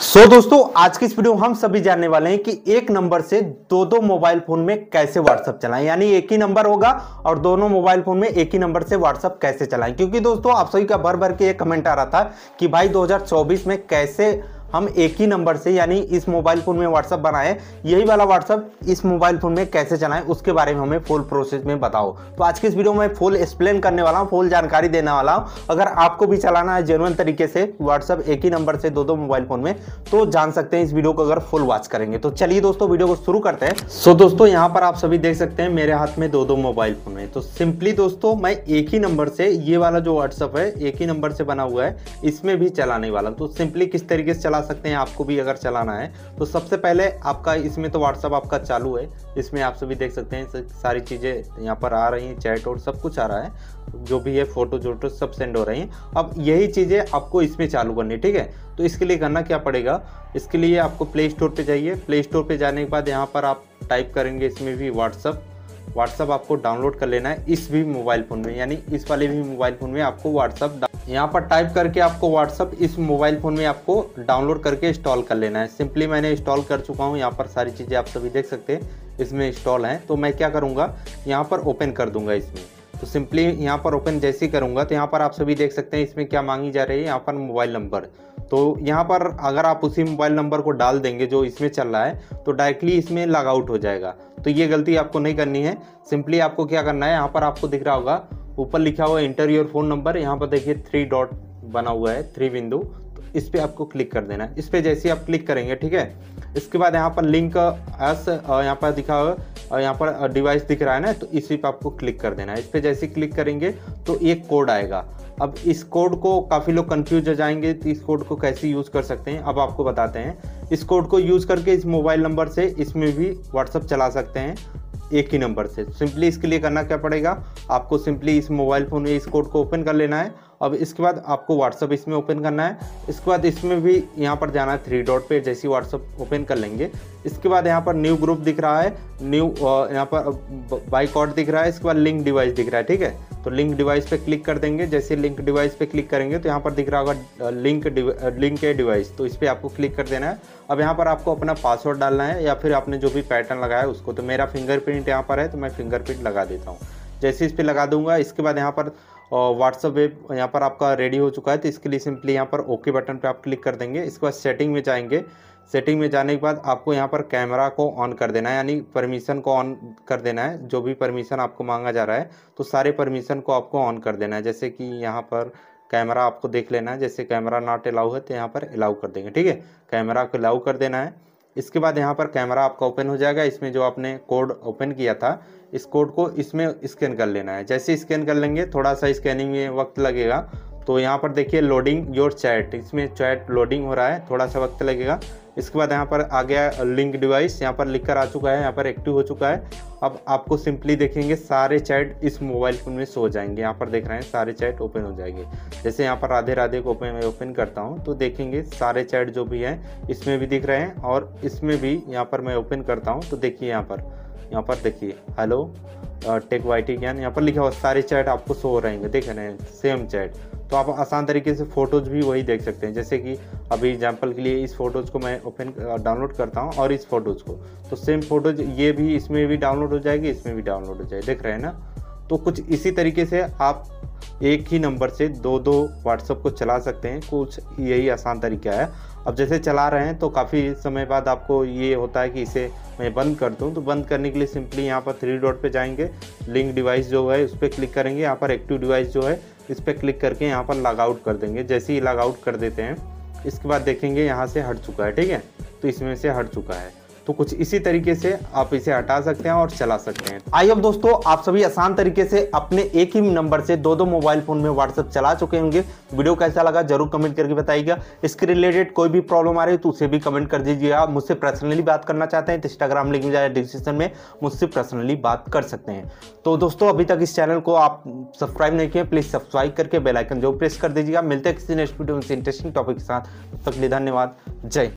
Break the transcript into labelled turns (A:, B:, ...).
A: दोस्तों आज की इस वीडियो में हम सभी जानने वाले हैं कि एक नंबर से दो दो मोबाइल फोन में कैसे व्हाट्सएप चलाएं। यानी एक ही नंबर होगा और दोनों मोबाइल फोन में एक ही नंबर से व्हाट्सएप कैसे चलाएं। क्योंकि दोस्तों आप सभी का भर भर के एक कमेंट आ रहा था कि भाई 2024 में कैसे हम एक ही नंबर से यानी इस मोबाइल फोन में व्हाट्सएप बनाएं, यही वाला व्हाट्सएप इस मोबाइल फोन में कैसे चलाएं, उसके बारे में हमें फुल प्रोसेस में बताओ। तो आज की इस वीडियो में फुल एक्सप्लेन करने वाला हूं, फुल जानकारी देने वाला हूं। अगर आपको भी चलाना है जेन्युइन तरीके से व्हाट्सएप एक ही नंबर से दो दो मोबाइल फोन में, तो जान सकते हैं इस वीडियो को अगर फुल वॉच करेंगे। तो चलिए दोस्तों वीडियो को शुरू करते हैं। दोस्तों यहाँ पर आप सभी देख सकते हैं मेरे हाथ में दो दो मोबाइल फोन है। तो सिंपली दोस्तों मैं एक ही नंबर से ये वाला जो व्हाट्सएप है एक ही नंबर से बना हुआ है, इसमें भी चलाने वाला। तो सिंपली किस तरीके से चला सकते हैं आपको भी अगर चलाना है तो सबसे पहले आपका इसमें तो व्हाट्सएप आपका चालू है, इसमें आप सभी देख सकते हैं सारी चीज़ें यहाँ पर आ रही हैं, चैट और सब कुछ आ रहा है, जो भी है फोटो जोटो सब सेंड हो रही हैं। अब यही चीज़ें आपको इसमें चालू करनी है, ठीक है। तो इसके लिए करना क्या पड़ेगा, इसके लिए आपको प्ले स्टोर पे जाइए। प्ले स्टोर पे जाने के बाद यहाँ पर आप टाइप करेंगे इसमें भी व्हाट्सएप आपको डाउनलोड कर लेना है इस भी मोबाइल फ़ोन में, यानी इस वाले भी मोबाइल फ़ोन में आपको व्हाट्सएप यहाँ पर टाइप करके आपको व्हाट्सएप इस मोबाइल फ़ोन में आपको डाउनलोड करके इंस्टॉल कर लेना है। सिंपली मैंने इंस्टॉल कर चुका हूँ, यहाँ पर सारी चीज़ें आप सभी देख सकते हैं इसमें इंस्टॉल हैं। तो मैं क्या करूँगा, यहाँ पर ओपन कर दूँगा इसमें। तो सिंपली यहाँ पर ओपन जैसे ही करूँगा तो यहाँ पर आप सभी देख सकते हैं इसमें क्या मांगी जा रही है, यहाँ पर मोबाइल नंबर। तो यहाँ पर अगर आप उसी मोबाइल नंबर को डाल देंगे जो इसमें चल रहा है तो डायरेक्टली इसमें लॉग आउट हो जाएगा। तो ये गलती आपको नहीं करनी है। सिंपली आपको क्या करना है, यहाँ पर आपको दिख रहा होगा ऊपर लिखा हुआ है इंटर योर फोन नंबर, यहाँ पर देखिए 3 डॉट बना हुआ है, 3 बिंदु। तो इस पर आपको क्लिक कर देना है। इस पर जैसे ही आप क्लिक करेंगे, ठीक है, इसके बाद यहाँ पर लिंक एस यहाँ पर दिखा हुआ और यहाँ पर डिवाइस दिख रहा है ना, तो इसी पे आपको क्लिक कर देना है। इस पर जैसे ही क्लिक करेंगे तो एक कोड आएगा। अब इस कोड को काफ़ी लोग कंफ्यूज हो जाएंगे, तो इस कोड को कैसे यूज़ कर सकते हैं अब आपको बताते हैं। इस कोड को यूज़ करके इस मोबाइल नंबर से इसमें भी व्हाट्सएप चला सकते हैं एक ही नंबर से। सिंपली इसके लिए करना क्या पड़ेगा, आपको सिंपली इस मोबाइल फ़ोन में इस कोड को ओपन कर लेना है। अब इसके बाद आपको व्हाट्सएप इसमें ओपन करना है। इसके बाद इसमें भी यहाँ पर जाना है 3 डॉट पे, जैसे ही व्हाट्सएप ओपन कर लेंगे इसके बाद यहाँ पर न्यू ग्रुप दिख रहा है, न्यू यहाँ पर बाइकॉट दिख रहा है, इसके बाद लिंक डिवाइस दिख रहा है, ठीक है। तो लिंक डिवाइस पे क्लिक कर देंगे। जैसे लिंक डिवाइस पे क्लिक करेंगे तो यहाँ पर दिख रहा होगा लिंक ए डिवाइस, तो इस पर आपको क्लिक कर देना है। अब यहाँ पर आपको अपना पासवर्ड डालना है या फिर आपने जो भी पैटर्न लगाया है उसको। तो मेरा फिंगरप्रिंट यहाँ पर है तो मैं फिंगरप्रिंट लगा देता हूँ। जैसे इस पर लगा दूंगा इसके बाद यहाँ पर व्हाट्सएप वेब यहाँ पर आपका रेडी हो चुका है। तो इसके लिए सिंपली यहाँ पर ओके बटन पे आप क्लिक कर देंगे। इसके बाद सेटिंग में जाएंगे। सेटिंग में जाने के बाद आपको यहाँ पर कैमरा को ऑन कर देना है, यानी परमिशन को ऑन कर देना है। जो भी परमिशन आपको मांगा जा रहा है तो सारे परमिशन को आपको ऑन कर देना है। जैसे कि यहाँ पर कैमरा आपको देख लेना है, जैसे कैमरा नॉट अलाउ है तो यहाँ पर अलाउ कर देंगे, ठीक है। कैमरा को अलाउ कर देना है। इसके बाद यहाँ पर कैमरा आपका ओपन हो जाएगा। इसमें जो आपने कोड ओपन किया था इस कोड को इसमें स्कैन कर लेना है। जैसे स्कैन कर लेंगे, थोड़ा सा स्कैनिंग में वक्त लगेगा। तो यहाँ पर देखिए लोडिंग योर चैट, इसमें चैट लोडिंग हो रहा है, थोड़ा सा वक्त लगेगा। इसके बाद यहाँ पर आ गया लिंक डिवाइस, यहाँ पर लिख कर आ चुका है, यहाँ पर एक्टिव हो चुका है। अब आपको सिंपली देखेंगे सारे चैट इस मोबाइल फ़ोन में शो हो जाएंगे। यहाँ पर देख रहे हैं सारे चैट ओपन हो जाएंगे। जैसे यहाँ पर राधे राधे को मैं ओपन करता हूँ तो देखेंगे सारे चैट जो भी हैं इसमें भी दिख रहे हैं और इसमें भी यहाँ पर मैं ओपन करता हूँ तो देखिए यहाँ पर देखिए हेलो टेक वाईटी ज्ञान, यहाँ पर लिखा हुआ सारे चैट आपको शो हो रहेंगे, देख रहे हैं सेम चैट। तो आप आसान तरीके से फ़ोटोज़ भी वही देख सकते हैं। जैसे कि अभी एग्जांपल के लिए इस फ़ोटोज़ को मैं डाउनलोड करता हूँ और इस फ़ोटोज़ को, तो सेम फ़ोटोज़ ये भी इसमें भी डाउनलोड हो जाएगी, इसमें भी डाउनलोड हो जाएगी, देख रहे हैं ना। तो कुछ इसी तरीके से आप एक ही नंबर से दो दो व्हाट्सएप को चला सकते हैं। कुछ यही आसान तरीका है। अब जैसे चला रहे हैं तो काफ़ी समय बाद आपको ये होता है कि इसे मैं बंद कर दूं, तो बंद करने के लिए सिंपली यहाँ पर 3 डॉट पे जाएंगे, लिंक डिवाइस जो है उस पर क्लिक करेंगे, यहाँ पर एक्टिव डिवाइस जो है इस पर क्लिक करके यहाँ पर लॉग आउट कर देंगे। जैसे ही लॉग आउट कर देते हैं इसके बाद देखेंगे यहाँ से हट चुका है, ठीक है। तो इसमें से हट चुका है। तो कुछ इसी तरीके से आप इसे हटा सकते हैं और चला सकते हैं। आई होप दोस्तों आप सभी आसान तरीके से अपने एक ही नंबर से दो दो मोबाइल फोन में व्हाट्सएप चला चुके होंगे। वीडियो कैसा लगा जरूर कमेंट करके बताइएगा। इसके रिलेटेड कोई भी प्रॉब्लम आ रही है तो उसे भी कमेंट कर दीजिएगा। मुझसे पर्सनली बात करना चाहते हैं तो इंस्टाग्राम लिंक मिल जाए डिस्क्रिप्शन में, मुझसे पर्सनली बात कर सकते हैं। तो दोस्तों अभी तक इस चैनल को आप सब्सक्राइब नहीं किए, प्लीज सब्सक्राइब करके बेल आइकन जो प्रेस कर दीजिएगा। मिलते हैं किसी नेक्स्ट वीडियो में इंटरेस्टिंग टॉपिक के साथ। तब तक के लिए धन्यवाद। जय